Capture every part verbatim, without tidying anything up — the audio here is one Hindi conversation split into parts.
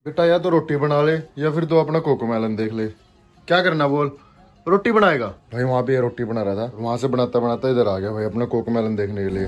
बेटा या तो रोटी बना ले या फिर तो अपना कोकोमेलन देख ले। क्या करना बोल? रोटी बनाएगा? भाई वहां पे रोटी बना रहा था, वहां से बनाता बनाता इधर आ गया भाई अपना कोकोमेलन देखने के लिए।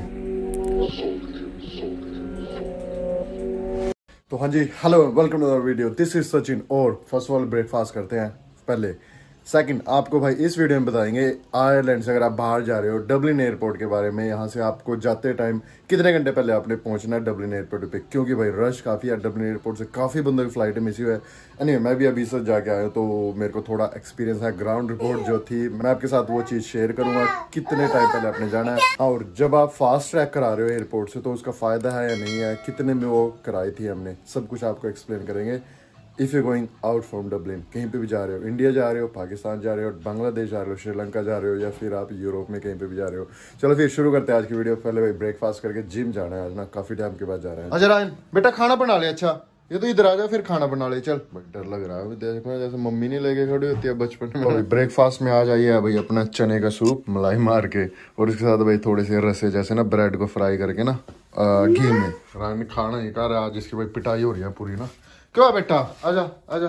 तो हाँ जी, hello, welcome to our video. This is Sachin. और फर्स्ट ऑफ ऑल ब्रेकफास्ट करते हैं पहले। सेकंड, आपको भाई इस वीडियो में बताएंगे आयरलैंड से अगर आप बाहर जा रहे हो डबलिन एयरपोर्ट के बारे में। यहाँ से आपको जाते टाइम कितने घंटे पहले आपने पहुंचना है डबलिन एयरपोर्ट पे, क्योंकि भाई रश काफ़ी है डबलिन एयरपोर्ट से। काफ़ी बंदों की फ्लाइट मिस हुई है। एनीवे, मैं भी अभी से जाके आया हूँ तो मेरे को थोड़ा एक्सपीरियंस है। ग्राउंड रिपोर्ट जो थी मैं आपके साथ वो चीज़ शेयर करूँगा, कितने टाइम पहले आपने जाना है। और जब आप फास्ट ट्रैक करा रहे हो एयरपोर्ट से तो उसका फ़ायदा है या नहीं है, कितने में वो कराई थी हमने, सब कुछ आपको एक्सप्लेन करेंगे। If you going out from Dublin, कहीं पे भी जा रहे हो, इंडिया जा रहे हो, पाकिस्तान जा रहे हो, बांग्लादेश जा रहे हो, श्रीलंका जा रहे हो, या फिर आप यूरोप में कहीं पे भी जा रहे हो। चलो फिर शुरू करते हैं आज की वीडियो। पहले भाई ब्रेकफास्ट करके जिम जाना है आज ना, काफ़ी टाइम के बाद जा रहे हैं। अच्छा रायन बेटा खाना बना ले। अच्छा ये तो इधर आ जा, फिर खाना बना ले। चल, डर लग रहा है, देखो जैसे मम्मी नहीं लेके खड़ी होती है बचपन में। ब्रेकफास्ट में आ जाइए भाई अपना चने का सूप मलाई मार के, और उसके साथ भाई थोड़े से रसे जैसे ना ब्रेड को फ्राई करके ना घी में। रायन खाना ही कर रहा है आज, इसकी भाई पिटाई हो रही है पूरी ना। क्यों बेटा? आजा आजा।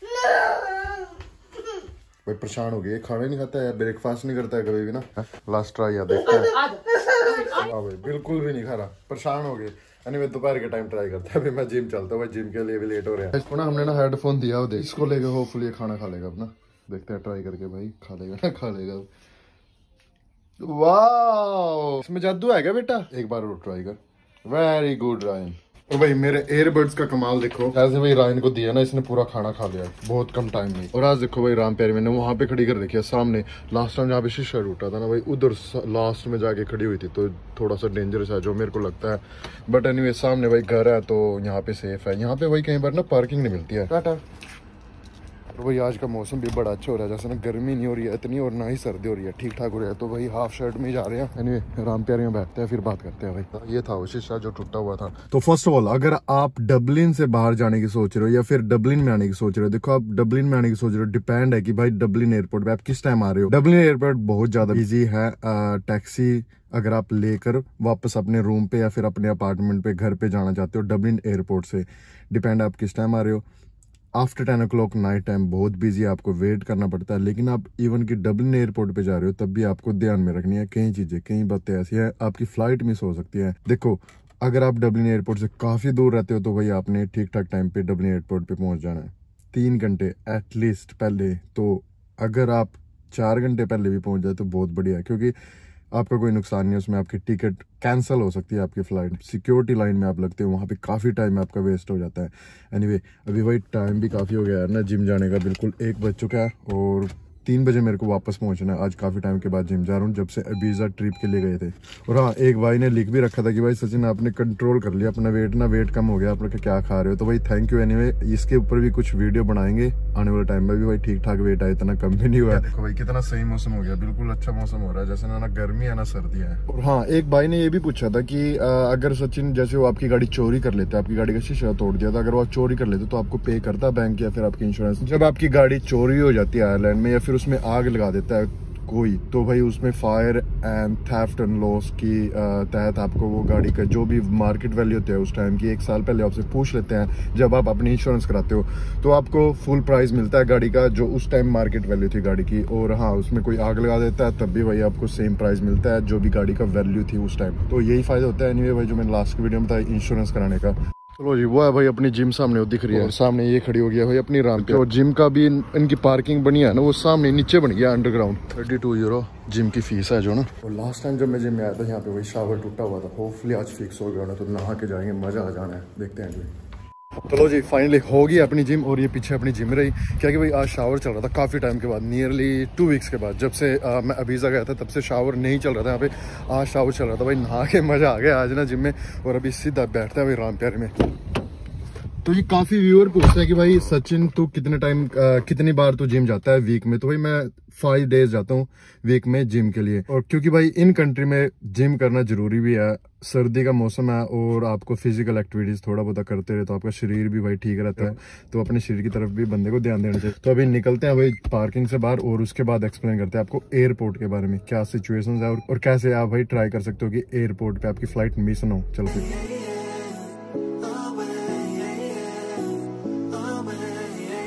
भाई परेशान हो गई, खाना नहीं खाता है, ब्रेकफास्ट नहीं करता है कभी भी ना। लास्ट ट्राई याद देखता है। हाँ भाई बिल्कुल भी नहीं खा रहा, परेशान हो गए। एनीवे दोपहर के टाइम ट्राई करता है। अभी मैं जिम चलता हूँ, जिम के लिए भी लेट हो रहा है। इसको ना हमने ना हेडफोन दिया हो, देख इसको लेके होपफुली खाना खा लेगा अपना। देखते हैं ट्राई करके भाई, खा लेगा ना खा लेगा। वाह, इसमें जादू है क्या बेटा? एक बार और ट्राई कर। Very good Ryan. और भाई मेरे एयरबड्स का कमाल देखो, ऐसे भाई रायन को दिया ना, इसने पूरा खाना खा लिया बहुत कम टाइम में। और आज देखो भाई राम प्यारी मैंने वहां पे खड़ी कर रखी है सामने। लास्ट टाइम जहाँ पे शीशा टूटा था ना भाई, उधर लास्ट में जाके खड़ी हुई थी, तो थोड़ा सा डेंजरस है जो मेरे को लगता है। बट एनीवे सामने भाई घर है तो यहाँ पे सेफ है। यहाँ पे भाई कई बार ना पार्किंग नहीं मिलती है। टाटा। और भाई आज का मौसम भी बड़ा अच्छा हो रहा है, जैसे ना गर्मी नहीं हो रही है इतनी और ना ही सर्दी हो रही है, ठीक ठाक हो रहा है। तो भाई हाफ शर्ट में ही जा रहे हैं। एनीवे राम प्यारे में बैठते हैं, फिर बात करते हैं भाई। ये था वो शीशा जो टूटा हुआ था। तो फर्स्ट ऑफ ऑल अगर आप डबलिन से बाहर जाने की सोच रहे हो या फिर डबलिन में आने की सोच रहे हो, देखो आप डबलिन में आने की सोच रहे हो, डिपेंड है कि भाई डबलिन एयरपोर्ट पे आप किस टाइम आ रहे हो। डबलिन एयरपोर्ट बहुत ज्यादा ईजी है। टैक्सी अगर आप लेकर वापस अपने रूम पे या फिर अपने अपार्टमेंट पे घर पे जाना चाहते हो डबलिन एयरपोर्ट से, डिपेंड आप किस टाइम आ रहे हो। After ten o'clock night time बहुत बिजी है, आपको वेट करना पड़ता है। लेकिन आप इवन कि डबलिन एयरपोर्ट पे जा रहे हो तब भी आपको ध्यान में रखनी है कई चीजें, कई बातें ऐसी हैं, आपकी फ्लाइट मिस हो सकती है। देखो अगर आप डबलिन एयरपोर्ट से काफी दूर रहते हो तो भाई आपने ठीक ठाक टाइम पे डबलिन एयरपोर्ट पे पहुंच जाना है, तीन घंटे एटलीस्ट पहले। तो अगर आप चार घंटे पहले भी पहुंच जाए तो बहुत बढ़िया है, क्योंकि आपका कोई नुकसान नहीं है उसमें। आपकी टिकट कैंसिल हो सकती है, आपकी फ्लाइट। सिक्योरिटी लाइन में आप लगते हो, वहाँ पे काफ़ी टाइम आपका वेस्ट हो जाता है। एनीवे अभी भाई टाइम भी काफ़ी हो गया है ना जिम जाने का, बिल्कुल एक बज चुका है और तीन बजे मेरे को वापस पहुंचना है। आज काफ़ी टाइम के बाद जिम जा रहा हूँ, जब से अबीज़ा ट्रिप के लिए गए थे। और हाँ, एक भाई ने लिख भी रखा था कि भाई सचिन आपने कंट्रोल कर लिया अपना वेट ना, वेट कम हो गया, आप लोग क्या खा रहे हो। तो भाई थैंक यू। एनीवे इसके ऊपर भी कुछ वीडियो बनाएंगे आने वाले टाइम में भी। भाई ठीक ठाक वेट है, इतना कम भी नहीं हुआ है। देखो भाई कितना सही मौसम हो गया, बिल्कुल अच्छा मौसम हो रहा है, जैसे ना ना गर्मी है ना सर्दी है। और हाँ, एक भाई ने ये भी पूछा था कि अगर सचिन जैसे वो आपकी गाड़ी चोरी कर लेते, आपकी गाड़ी का शीशा तोड़ दिया था, अगर वो आप चोरी कर लेते तो आपको पे करता बैंक या फिर आपकी इंश्योरेंस? जब आपकी गाड़ी चोरी हो जाती है आयरलैंड में या फिर उसमें आग लगा देता है कोई, तो भाई उसमें fire and theft and loss की तहत आपको वो गाड़ी का जो भी मार्केट वैल्यू होती है उस टाइम की, एक साल पहले आपसे पूछ लेते हैं जब आप अपनी इंश्योरेंस कराते हो, तो आपको फुल प्राइस मिलता है गाड़ी का जो उस टाइम मार्केट वैल्यू थी गाड़ी की। और हाँ, उसमें कोई आग लगा देता है तब भी भाई आपको सेम प्राइस मिलता है जो भी गाड़ी का वैल्यू थी उस टाइम। तो यही फायदा होता है। एनीवे भाई जो मैंने लास्ट की वीडियो में बताया इंश्योरेंस कराने का। चलो जी, वो है भाई अपनी जिम सामने वो दिख रही है, सामने ये खड़ी हो गया भाई अपनी राम पे। और जिम का भी इनकी पार्किंग बनी है ना, वो सामने नीचे बन गया underground. Thirty two euro gym की फीस है जो ना। और लास्ट टाइम जब मैं जिम में आया था यहाँ पे वही शावर टूटा हुआ था, होपफुली आज फिक्स हो गया ना, तो नहा के जाएंगे, मजा आ जाना है। देखते हैं जी। चलो जी फाइनली हो गई अपनी जिम, और ये पीछे अपनी जिम रही। क्या कि भाई आज शावर चल रहा था काफ़ी टाइम के बाद, नियरली टू वीक्स के बाद, जब से आ, मैं अबीज़ा गया था तब से शावर नहीं चल रहा था यहाँ पे। आज शावर चल रहा था भाई, नहा के मज़ा आ गया आज ना जिम में। और अभी सीधा बैठता है भाई राम प्यारे में। तो ये काफी व्यूअर पूछते हैं कि भाई सचिन तू कितने टाइम कितनी बार तू जिम जाता है वीक में? तो भाई मैं फाइव डेज जाता हूँ वीक में जिम के लिए। और क्योंकि भाई इन कंट्री में जिम करना जरूरी भी है, सर्दी का मौसम है और आपको फिजिकल एक्टिविटीज थोड़ा बहुत करते रहे तो आपका शरीर भी भाई ठीक रहता है। तो अपने शरीर की तरफ भी बंदे को ध्यान देना चाहिए। तो अभी निकलते हैं भाई पार्किंग से बाहर और उसके बाद एक्सप्लेन करते हैं आपको एयरपोर्ट के बारे में, क्या सिचुएशंस है और, और कैसे आप भाई ट्राई कर सकते हो कि एयरपोर्ट पे आपकी फ्लाइट मिस ना हो। चलो फिर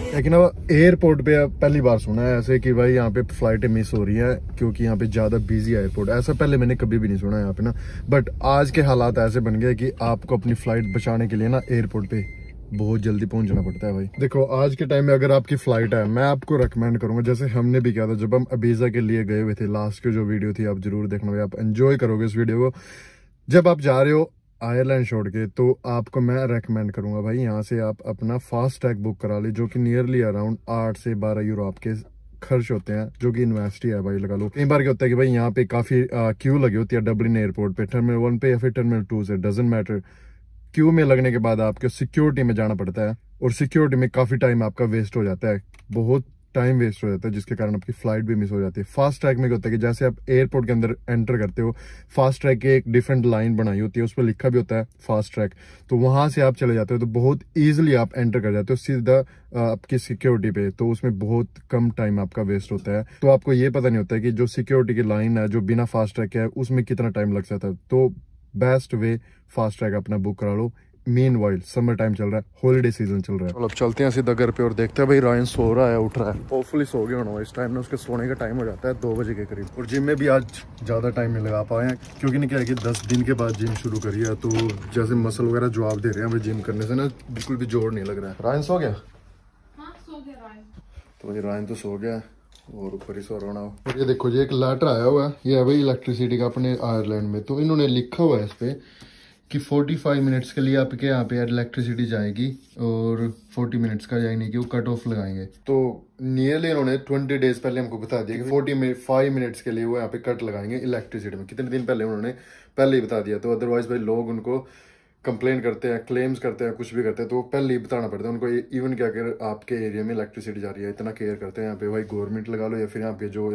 लेकिन अब एयरपोर्ट पे पहली बार सुना है ऐसे कि भाई यहाँ पे फ्लाइटें मिस हो रही हैं क्योंकि यहाँ पे ज्यादा बिजी है एयरपोर्ट। ऐसा पहले मैंने कभी भी नहीं सुना यहाँ पे ना, बट आज के हालात ऐसे बन गए कि आपको अपनी फ्लाइट बचाने के लिए ना एयरपोर्ट पे बहुत जल्दी पहुंचना पड़ता है भाई। देखो आज के टाइम में अगर आपकी फ्लाइट है, मैं आपको रेकमेंड करूंगा, जैसे हमने भी किया था जब हम अबीजा के लिए गए हुए थे, लास्ट की जो वीडियो थी आप जरूर देखना भाई, आप एंजॉय करोगे इस वीडियो को। जब आप जा रहे हो आयरलैंड छोड़ के तो आपको मैं रेकमेंड करूंगा भाई यहाँ से आप अपना फास्ट ट्रैक बुक करा ले, जो कि नियरली अराउंड आठ से बारह यूरो आपके खर्च होते हैं, जो कि इन्वेस्ट ही है भाई लगा लो। कई बार क्या होता है कि भाई यहाँ पे काफी क्यू लगी होती है डब्लिन एयरपोर्ट पे, टर्मिनल वन पे या फिर टर्मिनल टू से, डजेंट मैटर। क्यू में लगने के बाद आपको सिक्योरिटी में जाना पड़ता है और सिक्योरिटी में काफी टाइम आपका वेस्ट हो जाता है, बहुत टाइम वेस्ट हो जाता है, जिसके कारण आपकी फ्लाइट भी मिस हो जाती है। फास्ट ट्रैक में क्या होता है कि जैसे आप एयरपोर्ट के अंदर एंटर करते हो, फास्ट ट्रैक की एक डिफरेंट लाइन बनाई होती है, उस पर लिखा भी होता है फास्ट ट्रैक, तो वहां से आप चले जाते हो तो बहुत इजीली आप एंटर कर जाते हो सीधा आपकी सिक्योरिटी पे, तो उसमें बहुत कम टाइम आपका वेस्ट होता है। तो आपको ये पता नहीं होता है कि जो सिक्योरिटी की लाइन है जो बिना फास्ट ट्रैक के है उसमें कितना टाइम लग सकता है। तो बेस्ट वे फास्ट ट्रैक अपना बुक करा लो। मीन वाइल समर टाइम चल रहा है, हॉलीडे सीजन चल रहा है। चलो चलते हैं सीधा घर पे और देखते हैं भाई रायन सो रहा है, उठ रहा है, होपफुली सो गया होना। इस टाइम में उसके सोने का टाइम हो जाता है दो बजे के करीब। और जिम में भी आज ज़्यादा टाइम नहीं लगा पाए हैं क्योंकि नहीं क्या है कि दस दिन के बाद जिम शुरू करी है, तो जैसे मसल वगैरह जवाब दे रहे हैं भाई जिम करने से ना, बिल्कुल भी जोर नहीं लग रहा है। रायन सो गया? हाँ, सो गया रायन। तो भाई रायन तो सो गया और ऊपर ही सो रहा हूँ। और ये देखो जी एक लेटर आया हुआ है, ये है भाई इलेक्ट्रिसिटी का अपने आयरलैंड में। तो इन्होंने लिखा हुआ है इस पे कि पैंतालीस मिनट्स के लिए आपके यहाँ पे इलेक्ट्रिसिटी जाएगी और चालीस मिनट्स का जाएगी कि वो कट ऑफ लगाएंगे। तो नियरली इन्होंने बीस डेज पहले हमको बता दिया कि पैंतालीस मिनट्स के लिए वो यहाँ पे कट लगाएंगे इलेक्ट्रिसिटी में। कितने दिन पहले उन्होंने पहले ही बता दिया, तो अदरवाइज भाई लोग उनको कंप्लेन करते हैं, क्लेम्स करते हैं, कुछ भी करते हैं, तो पहले ही बताना पड़ता है उनको। इवन क्या कर आपके एरिया में इलेक्ट्रिसिटी जा रही है, इतना केयर करते हैं यहाँ पे भाई गवर्नमेंट लगा लो या फिर यहाँ पे जो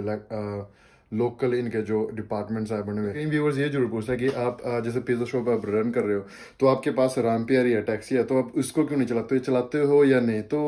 लोकल इनके जो डिपार्टमेंट्स है बने हुए। कई व्यूअर्स ये जरूर पूछते हैं कि आप आ, जैसे पिज्जा शॉप आप रन कर रहे हो तो आपके पास रामपियर या टैक्सी है, तो आप उसको क्यों नहीं चलाते हो, चलाते हो या नहीं? तो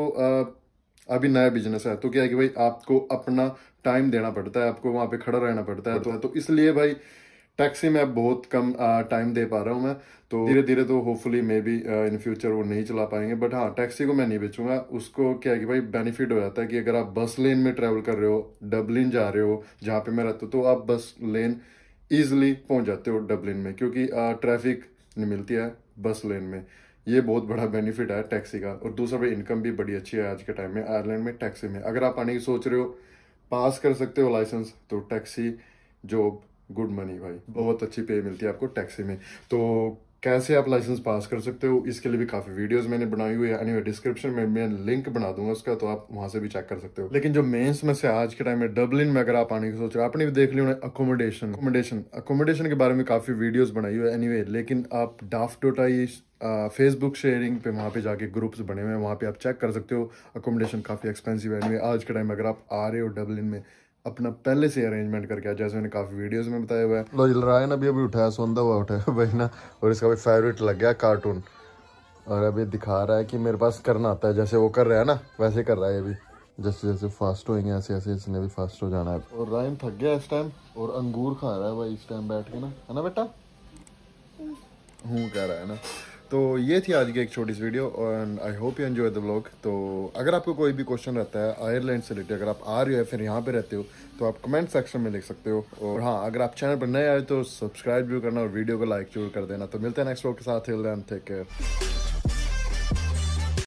आ, अभी नया बिजनेस है तो क्या है कि भाई आपको अपना टाइम देना पड़ता है, आपको वहां पे खड़ा रहना पड़ता है, तो, तो इसलिए भाई टैक्सी में अब बहुत कम टाइम दे पा रहा हूँ मैं। तो धीरे धीरे तो hopefully maybe in future वो नहीं चला पाएंगे, बट हाँ टैक्सी को मैं नहीं बेचूंगा। उसको क्या है कि भाई बेनिफिट हो जाता है कि अगर आप बस लेन में ट्रैवल कर रहे हो, डबलिन जा रहे हो जहाँ पे मैं रहता हूँ, तो आप बस लेन ईजिली पहुंच जाते हो डबलिन में, क्योंकि ट्रैफिक नहीं मिलती है बस लेन में। ये बहुत बड़ा बेनिफिट है टैक्सी का। और दूसरा भाई इनकम भी बड़ी अच्छी है आज के टाइम में आयरलैंड में टैक्सी में। अगर आप आने की सोच रहे हो, पास कर सकते हो लाइसेंस, तो टैक्सी जॉब गुड मनी भाई, बहुत अच्छी पे मिलती है आपको टैक्सी में। तो कैसे आप लाइसेंस पास कर सकते हो इसके लिए भी काफी वीडियोस मैंने बनाई हुई है, एनीवे डिस्क्रिप्शन में मैं लिंक बना दूंगा उसका, तो आप वहां से भी चेक कर सकते हो। लेकिन जो मेंस में से आज के टाइम में डबलिन में अगर आप आने की सोच रहे हो, आपने भी देख लिया अकोमोडेशन अकोमोडेशन अकोमोडेशन के बारे में काफी वीडियोस बनाई हुई है एनीवे, लेकिन आप डाफ्टोटाई फेसबुक शेयरिंग पे वहाँ पे जाके ग्रुप्स बने हुए हैं, वहाँ पे आप चेक कर सकते हो। अकोमोडेशन काफी एक्सपेंसिव है एनीवे आज के टाइम में। अगर आप आ रहे हो डबलिन में, अपना पहले से अरेंजमेंट करके, जैसे मैंने काफी वीडियोस में बताया हुआ है। लो जल रहा है ना, अभी अभी उठाया, सौंदा हुआ उठाया भाई ना, और इसका भी फेवरेट लग गया कार्टून, और अभी दिखा रहा है कि मेरे पास करना आता है, जैसे वो कर रहा है ना वैसे कर रहा है। अभी जैसे जैसे फास्ट होएंगे ऐसे ऐसे इसने भी फास्ट हो जाना है। और रायन थक गया इस टाइम और अंगूर खा रहा है भाई इस टाइम बैठ के ना, है ना बेटा? हूँ कह रहा है ना। तो ये थी आज की एक छोटी सी वीडियो और I hope you enjoy the vlog. तो अगर आपको कोई भी क्वेश्चन रहता है आयरलैंड से रिलेटेड, अगर आप आ रहे हो या फिर यहाँ पे रहते हो, तो आप कमेंट सेक्शन में लिख सकते हो। और हाँ, अगर आप चैनल पर नए आए तो सब्सक्राइब भी करना और वीडियो को लाइक जरूर कर देना। तो मिलते हैं नेक्स्ट व्लॉग के साथ, टिल देन टेक केयर।